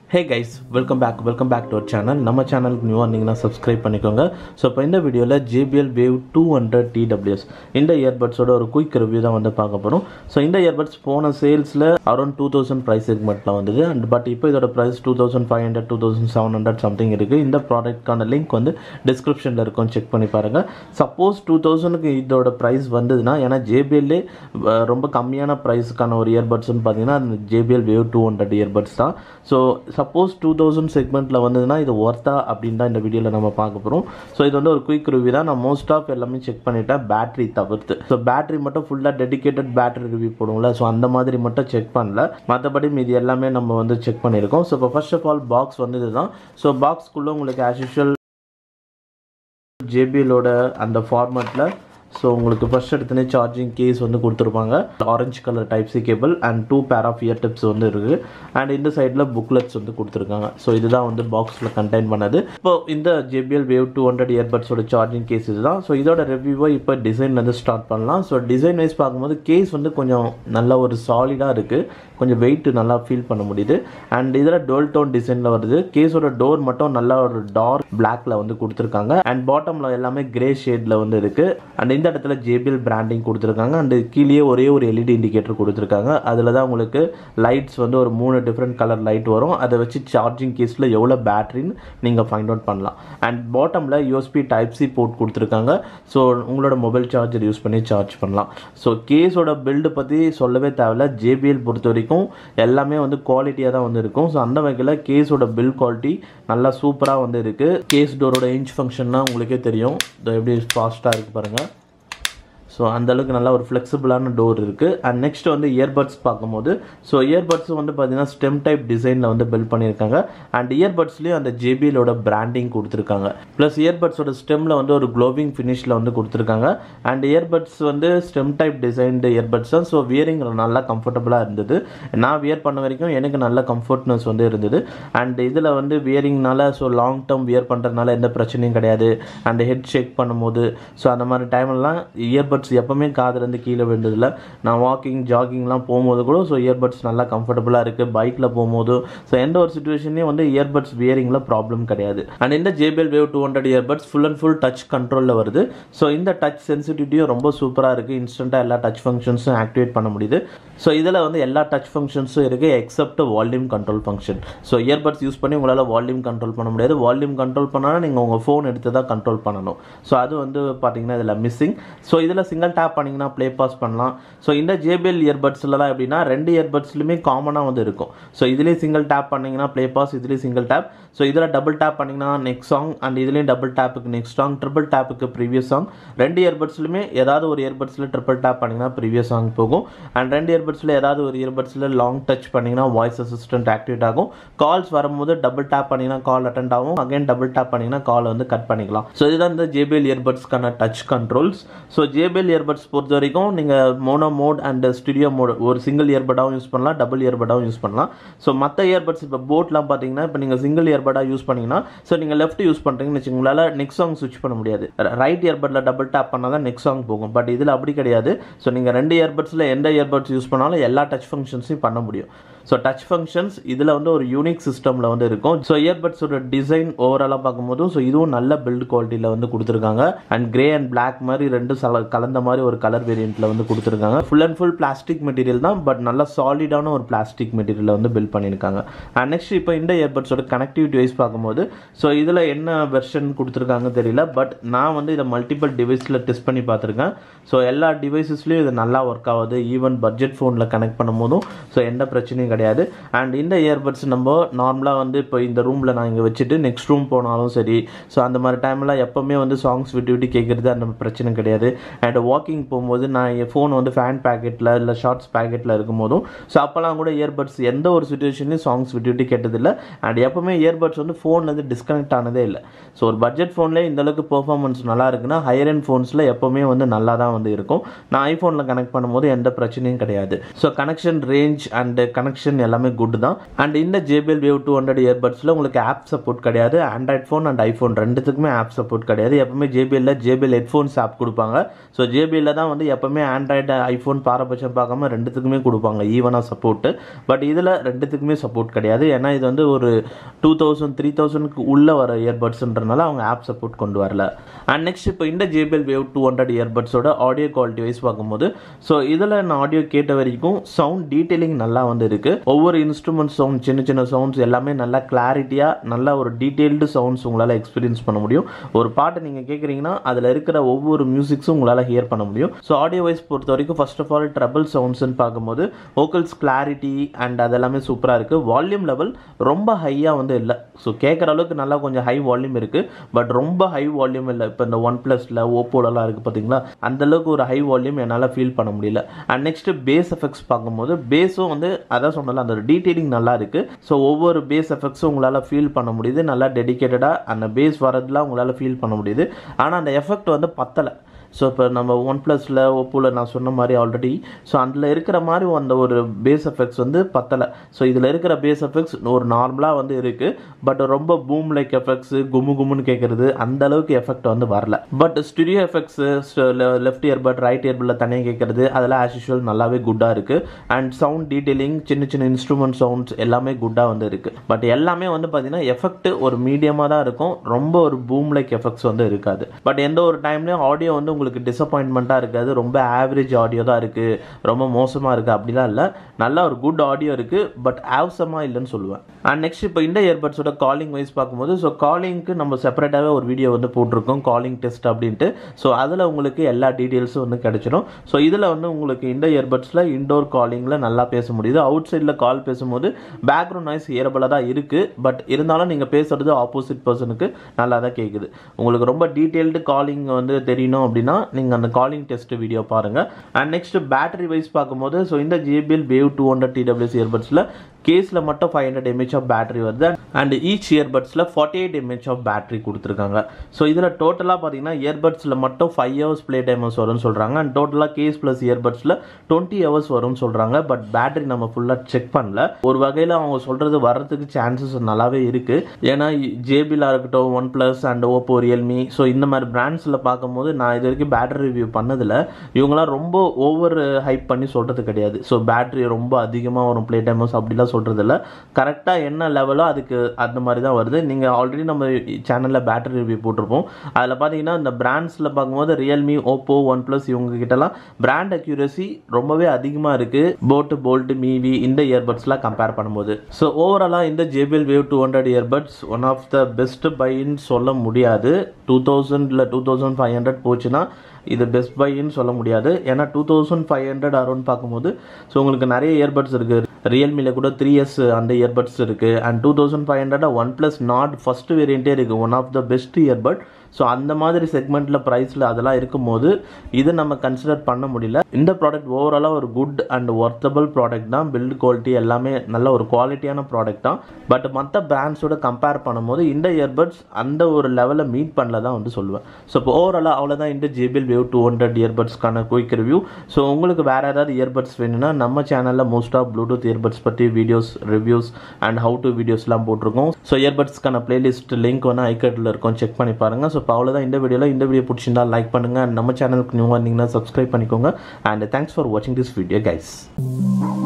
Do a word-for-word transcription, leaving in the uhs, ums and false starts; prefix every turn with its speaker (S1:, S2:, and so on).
S1: Hey guys, welcome back welcome back to our channel. நம்ம சேனலுக்கு நியூவா இருந்தீங்கன்னா subscribe பண்ணிக்கோங்க. ஸோ இப்போ இந்த வீடியோவில் J B L Wave two hundred T W S இந்த இயர்பட்ஸோட ஒரு குயிக் ரிவ்யூ தான் வந்து பார்க்க போகிறோம். ஸோ இந்த இயர்பட்ஸ் போன சேல்ஸில் அரௌண்ட் டூ தௌசண்ட் ப்ரைஸ் செக்மெண்ட்டில் வந்தது அண்ட் பட் இப்போ இதோட price two thousand five hundred two thousand seven hundred something இருக்குது. இந்த ப்ராடக்ட்கான லிங்க் வந்து டிஸ்கிரிப்ஷனில் இருக்கும், செக் பண்ணி பாருங்கள். சப்போஸ் டூ தௌசண்ட்க்கு இதோட ப்ரைஸ் வந்ததுன்னா, ஏன்னா J B L ரொம்ப கம்மியான ப்ரைஸுக்கான ஒரு இயர்பட்ஸ்னு பார்த்தீங்கன்னா அந்த J B L Wave two hundred earbuds தான். ஸோ சப்போஸ் டூ தௌசண்ட் செக்மெண்ட்டில் வந்ததுன்னா இது ஒர்த்தா அப்படின்னு தான் இந்த வீடியோவில் நம்ம பார்க்க போகிறோம். ஸோ இது வந்து ஒரு குயிக் ரிவ்யூ தான். நான் மோஸ்ட் ஆஃப் எல்லாமே செக் பண்ணிட்டேன், பேட்டரி தவிர்த்து. ஸோ பேட்டரி மட்டும் ஃபுல்லாக டெடிக்கேட்டட் பேட்டரி ரிவ்யூ போடுவோம்ல, ஸோ அந்த மாதிரி மட்டும் செக் பண்ணல. மற்றபடி மீதி எல்லாமே நம்ம வந்து செக் பண்ணியிருக்கோம். ஸோ இப்போ ஃபர்ஸ்ட் ஆஃப் ஆல் பாக்ஸ் வந்து இதுதான். ஸோ பாக்ஸ்க்குள்ளே உங்களுக்கு as usual J B L ஓட அந்த ஃபார்மேட்டில் ஸோ உங்களுக்கு ஃபர்ஸ்ட் எடுத்துனே சார்ஜிங் கேஸ் வந்து கொடுத்துருப்பாங்க. Orange colour type C cable and two pair of ear tips வந்து இருக்குது. அண்ட் இந்த சைடில் புக்லெட்ஸ் வந்து கொடுத்துருக்காங்க. ஸோ இதுதான் வந்து பாக்ஸில் கண்டெயின் பண்ணது. இப்போ இந்த J B L Wave two hundred இயர்பட்ஸோட சார்ஜிங் கேஸ் இதுதான். ஸோ இதோட ரிவ்யூவை இப்போ டிசைன்லேருந்து ஸ்டார்ட் பண்ணலாம். ஸோ டிசைன் வைஸ் பார்க்கும்போது கேஸ் வந்து கொஞ்சம் நல்ல ஒரு சாலிடாக இருக்குது, கொஞ்சம் வெயிட் நல்லா ஃபீல் பண்ண முடியுது. அண்ட் இதில் டோல் டோன் டிசைனில் வருது. கேஸோட டோர் மட்டும் நல்ல ஒரு டார்க் பிளாக்ல வந்து கொடுத்துருக்காங்க. அண்ட் பாட்டமில் எல்லாமே கிரே ஷேடில் வந்து இருக்குது. அண்ட் இந்த இடத்துல J B L பிராண்டிங் கொடுத்துருக்காங்க. அண்ட் கீழே ஒரே ஒரு L E D இண்டிகேட்டர் கொடுத்துருக்காங்க. அதில் தான் உங்களுக்கு லைட்ஸ் வந்து ஒரு மூணு டிஃப்ரெண்ட் கலர் லைட் வரும். அதை வச்சு சார்ஜிங் கேஸில் எவ்வளோ பேட்டரின்னு நீங்கள் ஃபைண்ட் அவுட் பண்ணலாம். அண்ட் பாட்டமில் U S B type C port கொடுத்துருக்காங்க. ஸோ உங்களோட மொபைல் சார்ஜர் யூஸ் பண்ணி சார்ஜ் பண்ணலாம். ஸோ கேஸோட பில்டு பற்றி சொல்லவே தேவையில்ல. J B L பொறுத்த வரைக்கும் எல்லாமே வந்து குவாலிட்டியாக தான் வந்து இருக்கும். ஸோ அந்த வகையில் கேஸோட பில்ட் குவாலிட்டி நல்லா சூப்பராக வந்து இருக்குது. கேஸ் டோரோட இன்ச் ஃபங்க்ஷன்னா உங்களுக்கே தெரியும், எப்படி ஃபாஸ்ட்டாக இருக்குது பாருங்கள். ஸோ அந்தளவுக்கு நல்லா ஒரு ஃப்ளெக்சிபிளான டோர் இருக்குது. அண்ட் நெக்ஸ்ட் வந்து இயர்பட்ஸ் பார்க்கும்போது, ஸோ இயர்பட்ஸ் வந்து பார்த்தீங்கன்னா ஸ்டெம் டைப் டிசைனில் வந்து பில்ட் பண்ணியிருக்காங்க. அண்ட் இயர்பட்ஸ்லேயும் அந்த J B L ஓட பிராண்டிங் கொடுத்துருக்காங்க. ப்ளஸ் இயர்பட்ஸோட ஸ்டெம்மில் வந்து ஒரு க்ளோவிங் ஃபினிஷில் வந்து கொடுத்துருக்காங்க. அண்ட் இயர்பட்ஸ் வந்து ஸ்டெம் டைப் டிசைன்டு இயர்பட்ஸ் தான். ஸோ வியரிங் நல்லா கம்ஃபர்டபுளாக இருந்தது. நான் வியர் பண்ண வரைக்கும் எனக்கு நல்ல கம்ஃபர்ட்னஸ் வந்து இருந்தது. அண்ட் இதில் வந்து வியரிங்னால ஸோ லாங் டேர்ம் வியர் பண்ணுறதுனால எந்த பிரச்சனையும் கிடையாது. அண்ட் ஹெட் ஷேக் பண்ணும்போது ஸோ அந்த மாதிரி டைம்லாம் இயர்பட்ஸ் எப்பவுமே காதுலேருந்து கீழே விழுந்ததில்லை. நான் வாக்கிங் ஜாகிங்லாம் போகும்போது கூட ஸோ இயர்பட்ஸ் நல்லா கம்ஃபர்டபுளாக இருக்குது. பைக்கில் போகும்போது ஸோ எந்த ஒரு சுச்சுவேஷன்லேயும் வந்து இயர்பட்ஸ் வியரிங்கில் ப்ராப்ளம் கிடையாது. அண்ட் இந்த J B L Wave two hundred earbuds full and full touch கண்ட்ரோலில் வருது. ஸோ இந்த டச் சென்சிட்டிவிட்டியும் ரொம்ப சூப்பராக இருக்குது. இன்ஸ்டண்ட்டாக எல்லா டச் ஃபங்க்ஷன்ஸும் ஆக்டிவேட் பண்ண முடியுது. ஸோ இதில் வந்து எல்லா டச் ஃபங்க்ஷன்ஸும் இருக்குது except volume control function. So earbuds use பண்ணி உங்களால் வால்யூம் கண்ட்ரோல் பண்ண முடியாது. வால்யூம் கண்ட்ரோல் பண்ணால் நீங்கள் உங்கள் ஃபோன் எடுத்து தான் கண்ட்ரோல் பண்ணணும். ஸோ அது வந்து பார்த்தீங்கன்னா இதில் மிஸ்ஸிங். ஸோ இதில் சிங்கிள் டேப் பண்ணிங்கன்னா ப்ளே பாஸ் பண்ணலாம். ஸோ இந்த J B L இயர்பட்ஸ்லாம் எப்படின்னா ரெண்டு இயர்பட்ஸ்லையுமே காமனாக வந்து இருக்கும். ஸோ இதுலேயும் சிங்கிள் டேப் பண்ணிங்கன்னா ப்ளே பாஸ், இதுலேயும் சிங்கிள் டேப். ஸோ இதில் டபுள் டேப் பண்ணிங்கன்னா நெக்ஸ்ட் சாங், அண்ட் இதுலேயும் டபுள் டேப்புக்கு நெக்ஸ்ட் சாங், ட்ரிபிள் டேப்புக்கு ப்ரீவியஸ் சாங். ரெண்டு இயர்பட்ஸ்லையுமே ஏதாவது ஒரு இயர்பட்ஸில் ட்ரிபிள் டேப் பண்ணிங்கன்னா ப்ரீவியஸ் சாங் போகும். அண்ட் ரெண்டு இயர்பட்ஸில் ஏதாவது ஒரு இயர்பட்ஸில் லாங் டச் பண்ணிங்கன்னா வாய்ஸ் அசிஸ்டன்ட் ஆக்டிவேட் ஆகும். கால்ஸ் வரும்போது டபுள் டேப் பண்ணிங்கன்னா கால் அட்டெண்ட் ஆகும். அகைன் டபுள் டேப் பண்ணிங்கன்னா கால் வந்து கட் பண்ணிக்கலாம். ஸோ இதுதான் இந்த J B L இயர்பட்ஸ்க்கான touch controls. So J B L earbuds பொறுத்த வரைக்கும் நீங்கள் mono mode and studio mode ஒரு சிங்கிள் இயர்படாகவும் யூஸ் பண்ணலாம், டபுள் இயர்படாகவும் யூஸ் பண்ணலாம். ஸோ மற்ற இயர்பட்ஸ் இப்போ போட்லாம் பார்த்தீங்கன்னா இப்போ நீங்கள் சிங்கிள் இயர்படாக யூஸ் பண்ணிங்கன்னா ஸோ நீங்கள் லெஃப்ட் யூஸ் பண்ணுறீங்கன்னு வச்சுக்கோங்க, உங்களால் நெக்ஸ்ட் சாங் ஸ்விட்ச் பண்ண முடியாது. ரைட் இயர்பட்டில் டபுள் டேப் பண்ணால் தான் நெக்ஸ்ட் சாங் போகும். பட் இதில் அப்படி கிடையாது. ஸோ நீங்கள் ரெண்டு இயர்பட்ஸில் எந்த இயர்பட்ஸ் யூஸ் பண்ணாலும் எல்லா டச் ஃபங்க்ஷன்ஸையும் பண்ண முடியும். ஸோ டச் ஃபங்க்ஷன்ஸ் இதில் வந்து ஒரு யூனிக் சிஸ்டமில் வந்து இருக்கும். ஸோ இயர்பட்ஸோட டிசைன் ஓவராலாக பார்க்கும்போது ஸோ இதுவும் நல்ல பில்ட் குவாலிட்டியில் வந்து கொடுத்துருக்காங்க. அண்ட் கிரே அண்ட் பிளாக் மாதிரி ரெண்டு கலந்த மாதிரி ஒரு கலர் வேரியண்ட்டில் வந்து கொடுத்துருக்காங்க. Full and full plastic material தான், பட் நல்ல சாலிடான ஒரு பிளாஸ்டிக் மெட்டீரியலில் வந்து பில்ட் பண்ணியிருக்காங்க. அண்ட் நெக்ஸ்ட் இப்போ இந்த இயர்பட்ஸோட கனெக்டிவிட்டி வைஸ் பார்க்கும்போது ஸோ இதில் என்ன வெர்ஷன் கொடுத்துருக்காங்க தெரியல. பட் நான் வந்து இதை மல்டிபிள் டிவைஸில் டெஸ்ட் பண்ணி பார்த்துருக்கேன். ஸோ எல்லா டிவைசஸ்லையும் இது நல்லா ஒர்க் ஆகுது. ஈவன் பட்ஜெட் ஃபோனில் கனெக்ட் பண்ணும் போதும் ஸோ எந்த பிரச்சனையும் கிடையாது. அண்ட் இந்த இயர்பட்ஸ் நம்ம நார்மலாக வந்து இப்போ இந்த ரூமில் நான் இங்கே வச்சுட்டு நெக்ஸ்ட் ரூம் போனாலும் சரி, ஸோ அந்த மாதிரி டைமில் எப்போவுமே வந்து சாங்ஸ் விட்டு விட்டு கேட்குறது அந்த பிரச்சனை கிடையாது. அண்ட் வாக்கிங் போகும்போது நான் என் ஃபோன் வந்து ஃபேன் பேக்கெட்டில் இல்லை ஷார்ட்ஸ் பேக்கெட்டில் இருக்கும் போதும் ஸோ அப்போல்லாம் கூட இயர்பட்ஸ் எந்த ஒரு சுச்சுவேஷன்லையும் சாங்ஸ் விட்டு விட்டு கேட்டதில்லை. அண்ட் எப்போவுமே இயர்பட்ஸ் வந்து ஃபோன்லேருந்து டிஸ்கனெக்ட் ஆனதே இல்லை. ஸோ ஒரு பட்ஜெட் ஃபோன்லேயே இந்தளவுக்கு பெர்ஃபார்மன்ஸ் நல்லா இருக்குன்னா ஹையர் எண்ட் ஃபோன்ஸில் எப்போவுமே வந்து நல்லா தான் வந்து இருக்கும். நான் ஐஃபோனில் கனெக்ட் பண்ணும்போது எந்த பிரச்சனையும் கிடையாது. So connection range and connection connection எல்லாமே குட் தான். அண்ட் இந்த J B L Wave two hundred இயர்பட்ஸில் உங்களுக்கு ஆப் சப்போர்ட் கிடையாது. ஆண்ட்ராய்ட் ஃபோன் அண்ட் ஐஃபோன் ரெண்டுத்துக்குமே ஆப் சப்போர்ட் கிடையாது. எப்பவுமே J B L J B L headphones app கொடுப்பாங்க. ஸோ J B L தான் வந்து எப்பவுமே ஆண்ட்ராய்டு ஐஃபோன் பாரபட்சம் பார்க்காம ரெண்டுத்துக்குமே கொடுப்பாங்க ஈவனாக சப்போர்ட்டு. பட் இதில் ரெண்டுத்துக்குமே சப்போர்ட் கிடையாது. ஏன்னா இது வந்து ஒரு டூ தௌசண்ட் த்ரீ தௌசண்ட்க்கு உள்ளே வர இயர்பட்ஸ்ன்றனால அவங்க ஆப் சப்போர்ட் கொண்டு வரல. அண்ட் நெக்ஸ்ட் இப்போ இந்த J B L Wave two hundred இயர்பட்ஸோட ஆடியோ குவாலிட்டி வைஸ் பார்க்கும்போது ஸோ இதில் நான் ஆடியோ கேட்ட வரைக்கும் சவுண்ட் டீட்டெயிலிங் நல்லா வந்து இருக்குது. ஒவ்வொரு இன்ஸ்ட்ருமெண்ட் சவுண்ட் சின்ன சின்ன சவுண்ட்ஸ் எல்லாமே நல்லா கிளாரிட்டியாக நல்லா ஒரு டீட்டெயில்டு சவுண்ட்ஸ் உங்களால் எக்ஸ்பீரியன்ஸ் பண்ண முடியும். ஒரு பாட்டு நீங்கள் கேட்குறீங்கன்னா அதில் இருக்கிற ஒவ்வொரு மியூசிக்ஸும் உங்களால் ஹியர் பண்ண முடியும். ஸோ ஆடியோ வைஸ் பொறுத்த வரைக்கும் ஃபர்ஸ்ட் ஆஃப் ஆல் ட்ரபிள் சவுண்ட்ஸ்ன்னு பார்க்கும்போது வோக்கல்ஸ் கிளாரிட்டி அண்ட் அதெல்லாமே சூப்பராக இருக்குது. வால்யூம் லெவல் ரொம்ப ஹையாக வந்து இல்லை. ஸோ கேட்குற அளவுக்கு நல்லா கொஞ்சம் ஹை வால்யூம் இருக்குது. பட் ரொம்ப ஹை வால்யூம் இல்லை. இப்போ இந்த ஒன் ப்ளஸில் ஓப்போலலாம் இருக்குது பார்த்தீங்களா, அந்தளவுக்கு ஒரு ஹை வால்யூம் என்னால் ஃபீல் பண்ண முடியல. அண்ட் நெக்ஸ்ட் பேஸ் எஃபெக்ட்ஸ் பார்க்கும்போது பேஸும் வந்து அதான் சொன்னால அந்த டீட்டெயிலிங் நல்லா இருக்குது. ஸோ ஒவ்வொரு பேஸ் எஃபெக்ட்ஸும் உங்களால் ஃபீல் பண்ண முடியுது. நல்லா டெடிக்கேட்டடாக அந்த பேஸ் வரதுலாம் உங்களால் ஃபீல் பண்ண முடியுது. ஆனால் அந்த எஃபெக்ட் வந்து பத்தலை. ஸோ இப்போ நம்ம ஒன் ப்ளஸில் ஓப்போவில் நான் சொன்ன மாதிரி ஆல்ரெடி ஸோ அதில் இருக்கிற மாதிரி அந்த ஒரு பேஸ் எஃபெக்ட்ஸ் வந்து பத்தலை. ஸோ இதில் இருக்கிற பேஸ் எஃபெக்ட்ஸ் ஒரு நார்மலாக வந்து இருக்குது. பட் ரொம்ப பூம் லைக் எஃபெக்ட்ஸு கும்மு கும்முன்னு கேட்குறது அந்த அளவுக்கு எஃபெக்ட் வந்து வரல. But studio effects left earbud right இயர்பட்டில் தனியாக கேட்குறது அதெல்லாம் ஆஸ் யூஷுவல் நல்லாவே குட்டாக இருக்குது. அண்ட் சவுண்ட் டீட்டெயிலிங் சின்ன சின்ன இன்ஸ்ட்ருமெண்ட் சவுண்ட்ஸ் எல்லாமே குட்டாக வந்து இருக்குது. பட் எல்லாமே வந்து பார்த்தீங்கன்னா எஃபெக்ட் ஒரு மீடியமாக தான் இருக்கும். ரொம்ப ஒரு பூம் லைக் எஃபெக்ட்ஸ் வந்து இருக்காது. பட் எந்த ஒரு டைம்லேயும் ஆடியோ வந்து உங்களுக்கு டிசப்பாயின்மெண்ட்டாக இருக்காது. ரொம்ப ஆவரேஜ் ஆடியோ தான் இருக்குது, ரொம்ப மோசமாக இருக்குது அப்படிலாம் இல்லை. நல்ல ஒரு குட் ஆடியோ இருக்குது. பட் ஆவசமாக இல்லைன்னு சொல்லுவேன். அண்ட் நெக்ஸ்ட் இப்போ இந்த இயர்பட்ஸோட காலிங் வைஸ் பார்க்கும்போது ஸோ காலிங்க்கு நம்ம செப்பரேட்டாகவே ஒரு வீடியோ வந்து போட்டிருக்கோம் காலிங் டெஸ்ட் அப்படின்ட்டு. ஸோ அதில் உங்களுக்கு எல்லா டீட்டெயில்ஸும் வந்து கிடைச்சிடும். ஸோ இதில் வந்து உங்களுக்கு இந்த இயர்பட்ஸில் இன்டோர் காலிங்கில் நல்லா பேச முடியுது. அவுட் சைடில் கால் பேசும்போது பேக்ரவுண்ட் நாய்ஸ் ஹியரபிளாக தான் இருக்குது. பட் இருந்தாலும் நீங்கள் பேசுகிறது ஆப்போசிட் பர்சனுக்கு நல்லா தான் கேட்குது. உங்களுக்கு ரொம்ப டீட்டெயில்டு காலிங் வந்து தெரியணும் அப்படின்னா நீங்கள் அந்த காலிங் டெஸ்ட் வீடியோ பாருங்கள். அண்ட் நெக்ஸ்ட் பேட்டரி வைஸ் பார்க்கும்போது ஸோ இந்த J B L Wave two hundred T W S இயர்பட்ஸில் கேஸில் மட்டும் five hundred mAh of battery வருது. அண்ட் ஈச் இயர்பட்ஸில் forty eight mAh of battery கொடுத்துருக்காங்க. ஸோ இதில் டோட்டலாக பார்த்தீங்கன்னா இயர்பட்ஸில் மட்டும் ஃபைவ் ஹவர்ஸ் ப்ளே டைமர்ஸ் வரும்னு சொல்கிறாங்க. அண்ட் டோட்டலாக கேஸ் ப்ளஸ் இயர்பட்ஸில் டுவெண்ட்டி ஹவர்ஸ் வரும்னு சொல்கிறாங்க. பட் பேட்டரி நம்ம ஃபுல்லாக செக் பண்ணல. ஒரு வகையில் அவங்க சொல்கிறது வர்றதுக்கு சான்சஸ் நல்லாவே இருக்குது. ஏன்னா J B L இருக்கட்டும், OnePlus and Oppo Realme so இந்த மாதிரி பிராண்ட்ஸில் பார்க்கும்போது நான் இது வரைக்கும் பேட்டரி ரிவ்யூ பண்ணதில் இவங்களாம் ரொம்ப ஓவர் ஹைப் பண்ணி சொல்கிறது கிடையாது. ஸோ பேட்டரி ரொம்ப அதிகமாக வரும் ப்ளே டைமர்ஸ் அப்படிலாம் சொல்கிறது இல்லை. கரெக்டாக என்ன லெவலோ அதுக்கு அந்த மாதிரி தான் வருது. நீங்கள் ஆல்ரெடி நம்ம சேனலில் பேட்டரி ரிவ்யூ போட்டிருப்போம். அதில் பார்த்தீங்கன்னா இந்த பிராண்ட்ஸில் பார்க்கும்போது ரியல்மி, ஓப்போ, ஒன் ப்ளஸ் இவங்க கிட்டலாம் பிராண்ட் அக்யூரசி ரொம்பவே அதிகமாக இருக்குது போட்டு போல்ட் மீவி இந்த இயர்பட்ஸ்லாம் கம்பேர் பண்ணும்போது. ஸோ ஓவராலாக இந்த J B L Wave two hundred earbuds one of the best பைன்னு சொல்ல முடியாது. டூ தௌசண்ட் இல்லை டூ தௌசண்ட் ஃபைவ் ஹண்ட்ரட் போச்சுன்னா இது பெஸ்ட் பைன்னு சொல்ல முடியாது. ஏன்னா two thousand five hundred around பார்க்கும்போது ஸோ உங்களுக்கு நிறைய இயர்பட்ஸ் இருக்குது. ரியல்மியில் கூட த்ரீ எஸ் அந்த இயர்பட்ஸ் இருக்குது. And two thousand five hundred OnePlus Nord first வேரியண்ட்டே இருக்குது. One of the best earbud. So அந்த மாதிரி செக்மெண்ட்டில் ப்ரைஸில் அதெல்லாம் இருக்கும்போது இது நம்ம கன்சிடர் பண்ண முடியல. இந்த ப்ராடக்ட் ஓவராலாக ஒரு குட் அண்ட் ஒர்த்தபிள் ப்ராடக்ட் தான். பில்ட் குவாலிட்டி எல்லாமே நல்ல ஒரு குவாலிட்டியான ப்ராடக்ட் தான். பட் மற்ற பிராண்ட்ஸோட கம்பேர் பண்ணும்போது இந்த இயர்பட்ஸ் அந்த ஒரு லெவலில் மீட் பண்ணல தான் வந்து சொல்லுவேன். ஸோ இப்போ ஓவராலாக அவ்வளோதான் இந்த J B L Wave two hundred இயர்பட்ஸ்க்கான குயிக் ரிவ்யூ. ஸோ உங்களுக்கு வேறு ஏதாவது இயர்பட்ஸ் வேணும்னா நம்ம சேனலில் மோஸ்ட் ஆஃப் ப்ளூடூத் இயர்பட்ஸ் பற்றி videos, reviews and how to வீடியோஸ்லாம் போட்டிருக்கோம். ஸோ இயர்பட்ஸ்க்கான பிளேலிஸ்ட் லிங்க் வந்து ஐகார்டில் இருக்கும், செக் பண்ணி பாருங்கள். ஸோ இப்போ அவ்வளோதான் இந்த வீடியோவில். இந்த வீடியோ பிடிச்சிருந்தா லைக் பண்ணுங்கள். நம்ம சேனலுக்கு நியூவாக இருந்தீங்கன்னா சப்ஸ்கிரைப் பண்ணிக்கோங்க. அண்ட் தேங்க்ஸ் ஃபார் வாட்சிங் திஸ் வீடியோ கைஸ்.